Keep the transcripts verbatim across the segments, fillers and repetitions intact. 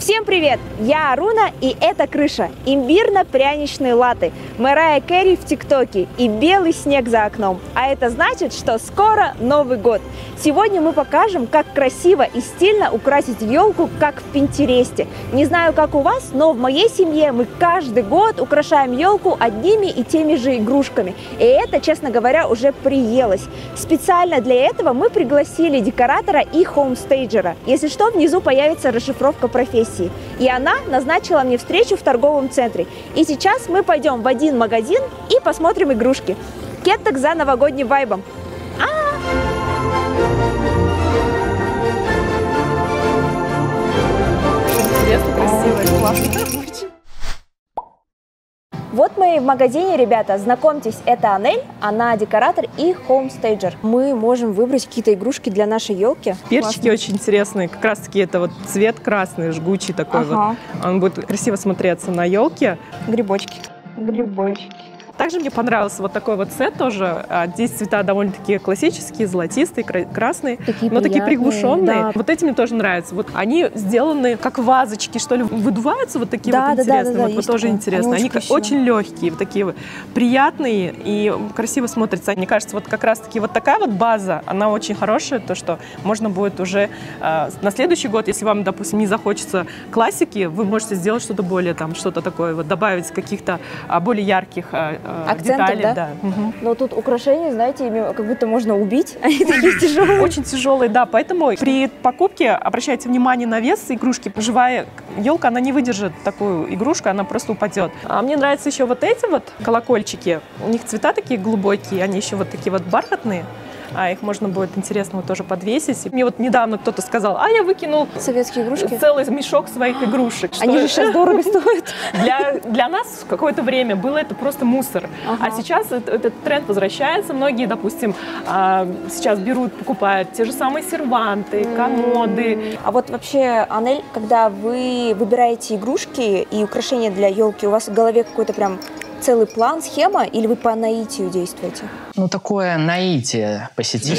Всем привет! Я Аруна, и это крыша. Имбирно-пряничные латте, Мэрайя Кэри в ТикТоке и белый снег за окном. А это значит, что скоро Новый год. Сегодня мы покажем, как красиво и стильно украсить елку, как в Пинтересте. Не знаю, как у вас, но в моей семье мы каждый год украшаем елку одними и теми же игрушками. И это, честно говоря, уже приелось. Специально для этого мы пригласили декоратора и хоумстейджера. Если что, внизу появится расшифровка профессии. И она назначила мне встречу в торговом центре. И сейчас мы пойдем в один магазин и посмотрим игрушки. Кеттак за новогодним вайбом. Интересно, красиво, классно. Вот мы и в магазине, ребята. Знакомьтесь, это Анель, она декоратор и хоумстейджер. Мы можем выбрать какие-то игрушки для нашей елки. Перчики Классно. Очень интересные. Как раз таки это вот цвет красный, жгучий такой ага. вот. Он будет красиво смотреться на елке. Грибочки. Грибочки. Также мне понравился вот такой вот сет тоже. Здесь цвета довольно-таки классические, золотистые, красные, такие но приятные, такие приглушенные. Да. Вот эти мне тоже нравятся. Вот они сделаны как вазочки, что ли, выдуваются вот такие да, вот да, интересные. Да, да, да, вот, вот тоже такое. Интересно. Они, они очень легкие, вот такие вот приятные и красиво смотрятся. Мне кажется, вот как раз-таки вот такая вот база, она очень хорошая, то что можно будет уже э, на следующий год, если вам, допустим, не захочется классики, вы можете сделать что-то более там, что-то такое, вот добавить каких-то э, более ярких э, акцентов, детали, да? да. Угу. Но тут украшения, знаете, ими как будто можно убить, они такие тяжелые. Очень тяжелые, да, поэтому при покупке обращайте внимание на вес игрушки. Живая елка, она не выдержит такую игрушку, она просто упадет. А мне нравятся еще вот эти вот колокольчики, у них цвета такие глубокие, они еще вот такие вот бархатные. А их можно будет интересно вот тоже подвесить. И мне вот недавно кто-то сказал, а я выкинул советские игрушки, целый мешок своих игрушек. Они же сейчас дорого стоят. Для, для нас в какое-то время было это просто мусор. Ага. А сейчас этот, этот тренд возвращается. Многие, допустим, сейчас берут, покупают те же самые серванты, комоды. А вот вообще, Анель, когда вы выбираете игрушки и украшения для елки, у вас в голове какой-то прям целый план, схема, или вы по наитию действуете? Ну, такое наитие посетило.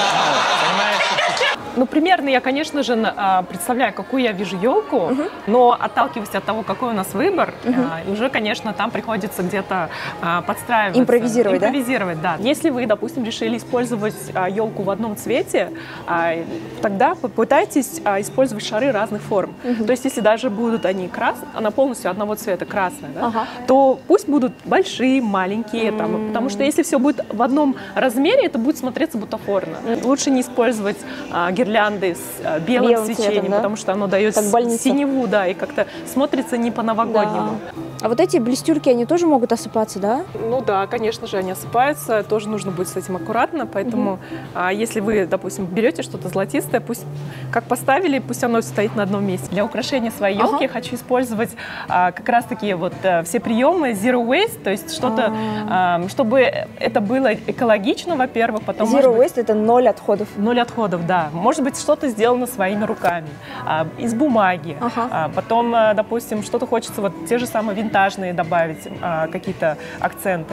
Ну, примерно я, конечно же, представляю, какую я вижу елку, uh-huh. но отталкиваясь от того, какой у нас выбор, uh-huh. уже, конечно, там приходится где-то подстраиваться. Импровизировать, Импровизировать, да? да. Если вы, допустим, решили использовать елку в одном цвете, тогда попытайтесь использовать шары разных форм. Uh-huh. То есть, если даже будут они красные, она полностью одного цвета, красная, да? uh-huh. то пусть будут большие, маленькие, uh-huh. там, потому что если все будет в одном размере, это будет смотреться бутафорно. Uh-huh. Лучше не использовать гирлянды с белым, белым свечением, цветом, да? Потому что оно дает синеву, да, и как-то смотрится не по-новогоднему. Да. А вот эти блестюрки, они тоже могут осыпаться, да? Ну да, конечно же, они осыпаются, тоже нужно быть с этим аккуратно, поэтому угу. а, если вы, допустим, берете что-то золотистое, пусть как поставили, пусть оно стоит на одном месте. Для украшения своей елки ага. я хочу использовать а, как раз-таки вот а, все приемы Zero Waste, то есть что-то, а. а, чтобы это было экологично, во-первых, потом... Zero Waste — это ноль отходов. Ноль отходов, да. Может быть, что-то сделано своими руками, а, из бумаги. Ага. А, потом, а, допустим, что-то хочется, вот те же самые винтажные добавить, а, какие-то акценты.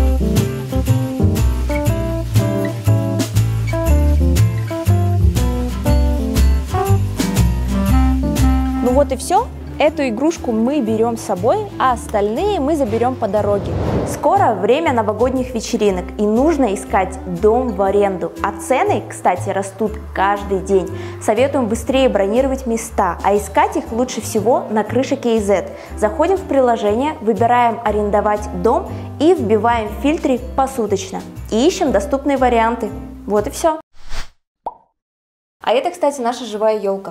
Ну вот и все. Эту игрушку мы берем с собой, а остальные мы заберем по дороге. Скоро время новогодних вечеринок, и нужно искать дом в аренду. А цены, кстати, растут каждый день. Советуем быстрее бронировать места, а искать их лучше всего на крыше кей зет. Заходим в приложение, выбираем «Арендовать дом» и вбиваем в фильтре «Посуточно». И ищем доступные варианты. Вот и все. А это, кстати, наша живая елка.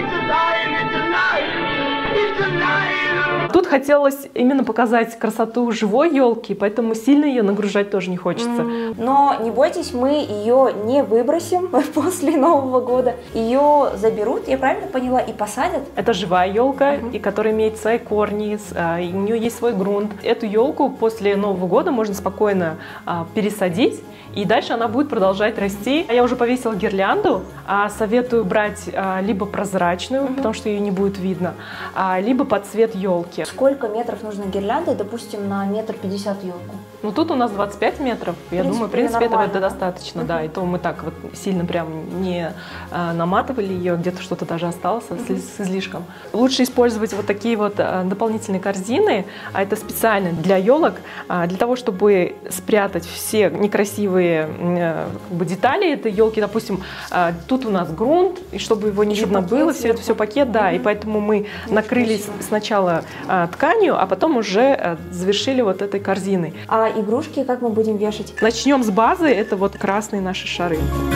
Тут хотелось именно показать красоту живой елки, поэтому сильно ее нагружать тоже не хочется. Но не бойтесь, мы ее не выбросим после Нового года. Ее заберут, я правильно поняла, и посадят? Это живая елка, uh-huh. и которая имеет свои корни, и у нее есть свой грунт. Эту елку после Нового года можно спокойно а, пересадить, и дальше она будет продолжать расти. Я уже повесила гирлянду, а советую брать а, либо прозрачную, uh-huh. потому что ее не будет видно, а, либо под цвет елки. Сколько метров нужно гирлянды, допустим, на метр пятьдесят елку? Ну тут у нас двадцать пять метров. Я принципе, думаю, в принципе, этого это нормально, да? достаточно, Мгм. да. И то мы так вот сильно прям не а, наматывали ее, где-то что-то даже осталось с, с излишком. Лучше использовать вот такие вот а, дополнительные корзины, а это специально для елок, а, для того, чтобы спрятать все некрасивые а, как бы детали этой елки. Допустим, а, тут у нас грунт, и чтобы его не Еще видно пакет было, все это сверху. все пакет, да. Мгм. И поэтому мы накрылись красиво. сначала а, тканью, а потом уже а, завершили вот этой корзиной. А игрушки как мы будем вешать? Начнем с базы, это вот красные наши шары.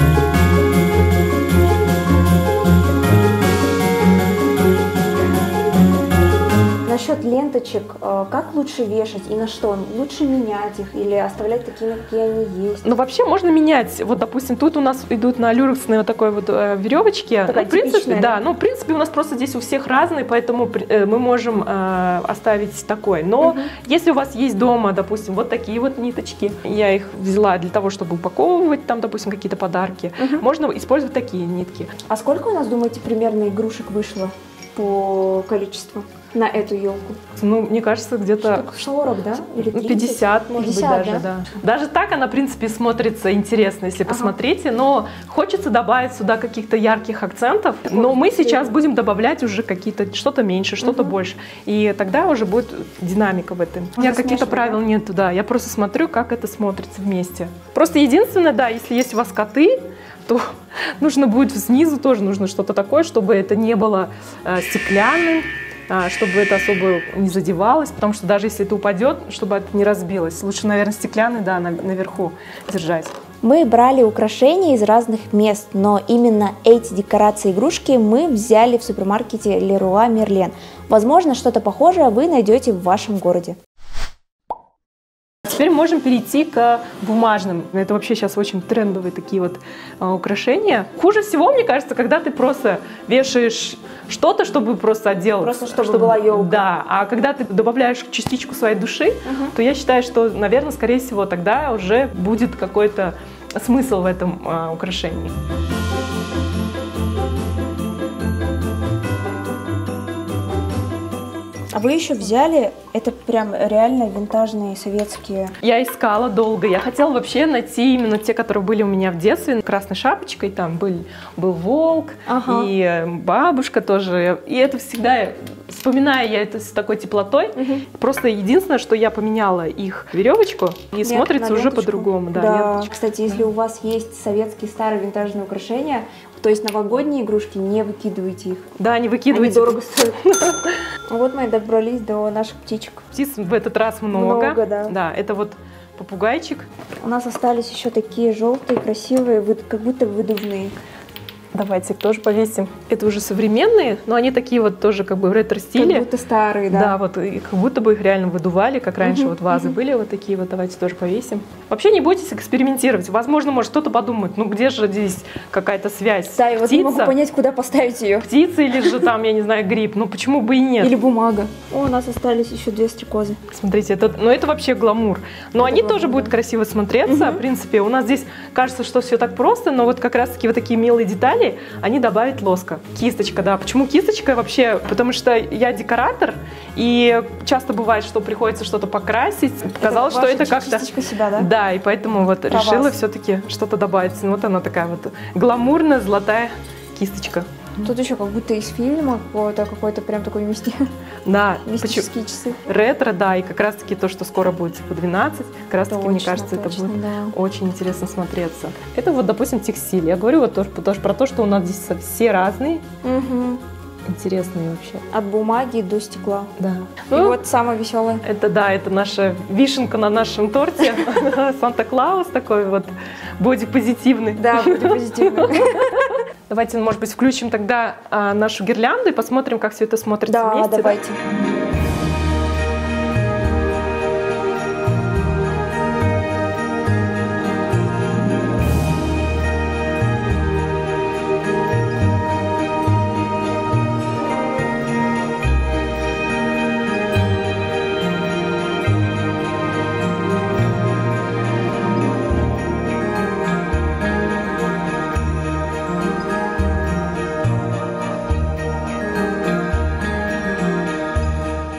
Насчет ленточек, э, как лучше вешать и на что? Лучше менять их или оставлять такими, какие они есть? Ну, вообще можно менять. Вот, допустим, тут у нас идут на люрексные вот такой вот э, веревочки. Такая Ну, в принципе, типичная, да. да? Ну, в принципе, у нас просто здесь у всех разные, поэтому э, мы можем э, оставить такой. Но Мгм. если у вас есть дома, допустим, вот такие вот ниточки, я их взяла для того, чтобы упаковывать там, допустим, какие-то подарки, Мгм. можно использовать такие нитки. А сколько у нас, думаете, примерно игрушек вышло по количеству на эту елку? Ну, мне кажется, где-то Штук сорок, да? Или ну, тридцать? пятьдесят, может пятьдесят, быть, даже, да? да. Даже так она, в принципе, смотрится интересно, если Ага. посмотрите, но хочется добавить сюда каких-то ярких акцентов, но мы сейчас будем добавлять уже какие-то, что-то меньше, что-то Мгм. больше, и тогда уже будет динамика в этом. У меня Можно каких-то смешивать, правил нету, да, я просто смотрю, как это смотрится вместе. Просто единственное, да, если есть у вас коты, то нужно будет снизу тоже нужно что-то такое, чтобы это не было э, стеклянным, а, чтобы это особо не задевалось, потому что даже если это упадет, чтобы это не разбилось. Лучше, наверное, стеклянный, да, на- наверху держать. Мы брали украшения из разных мест, но именно эти декорации игрушки мы взяли в супермаркете Leroy Merlin. Возможно, что-то похожее вы найдете в вашем городе. Теперь можем перейти к бумажным. Это вообще сейчас очень трендовые такие вот а, украшения. Хуже всего, мне кажется, когда ты просто вешаешь что-то, чтобы просто отделаться. Просто чтобы была ёлка. Да, а когда ты добавляешь частичку своей души, Мгм. то я считаю, что, наверное, скорее всего, тогда уже будет какой-то смысл в этом а, украшении. А вы еще взяли, это прям реально винтажные советские. Я искала долго. Я хотела вообще найти именно те, которые были у меня в детстве. Красной шапочкой там был, был волк, Ага. и э, бабушка тоже. И это всегда, вспоминаю я это с такой теплотой. Мгм. Просто единственное, что я поменяла их веревочку, и Лент- смотрится на уже ленточку. по-другому. Да, Да, ленточка. кстати, если у вас есть советские старые винтажные украшения, то есть новогодние игрушки, не выкидывайте их. Да, не Они выкидывайте. дорого стоят. Вот мы и добрались до наших птичек. Птиц в этот раз много. Много, да. Да, это вот попугайчик. У нас остались еще такие желтые, красивые, вы- как будто выдувные. Давайте их тоже повесим. Это уже современные, но они такие вот тоже как бы в ретро-стиле. Как будто старые, Да, да. вот и как будто бы их реально выдували, как раньше Мгм, вот вазы были вот такие вот, давайте тоже повесим. Вообще не бойтесь экспериментировать. Возможно, может кто-то подумает, ну где же здесь какая-то связь? Да, и вот не могу Птица? понять, куда поставить ее. Птица или же там, я не знаю, гриб? Ну почему бы и нет? Или бумага. О, у нас остались еще две стрекозы. Смотрите, это, ну это вообще гламур. Но Это они гламур, тоже да. будут красиво смотреться. Мгм. В принципе, у нас здесь кажется, что все так просто, но вот как раз-таки вот такие милые детали, они добавят лоска. Кисточка, да. Почему кисточка вообще? Потому что я декоратор, и часто бывает, что приходится что-то покрасить. Казалось, что ваша это как-то... частичка себя, да? Да, и поэтому вот Про решила вас. все-таки что-то добавить. Ну, вот она такая вот гламурная золотая кисточка. Тут еще как будто из фильма какой-то, какой-то прям такой мисти- Да, почему- мистические часы. ретро, да, и как раз-таки то, что скоро будет типа двенадцать, как раз-таки, мне Точно, кажется, это точно, будет да. очень интересно смотреться. Это вот, допустим, текстиль. Я говорю вот тоже, тоже про то, что у нас здесь все разные, Мгм. интересные вообще. От бумаги до стекла. Да. И Ну, вот самое веселое. это, да, это наша вишенка на нашем торте. Санта-Клаус такой вот бодипозитивный. Да, будет позитивно. Давайте, может быть, включим тогда а, нашу гирлянду и посмотрим, как все это смотрится Да, вместе. давайте.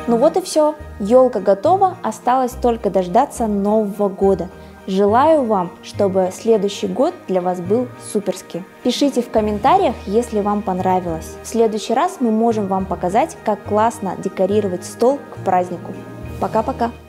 Ну вот и все. Елка готова, осталось только дождаться Нового года. Желаю вам, чтобы следующий год для вас был суперский. Пишите в комментариях, если вам понравилось. В следующий раз мы можем вам показать, как классно декорировать стол к празднику. Пока-пока!